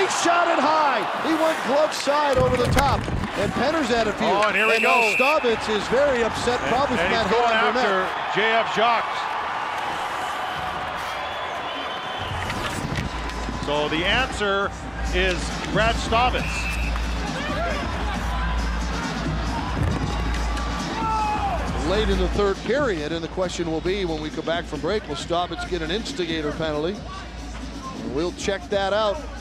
He shot it high. He went glove side over the top. And Penner's had a few. Oh, and here we go. Staubitz is very upset, probably from that he's going hand on after J.F. Jacques. So the answer is Brad Staubitz. Late in the third period, and the question will be when we come back from break, will Staubitz get an instigator penalty? We'll check that out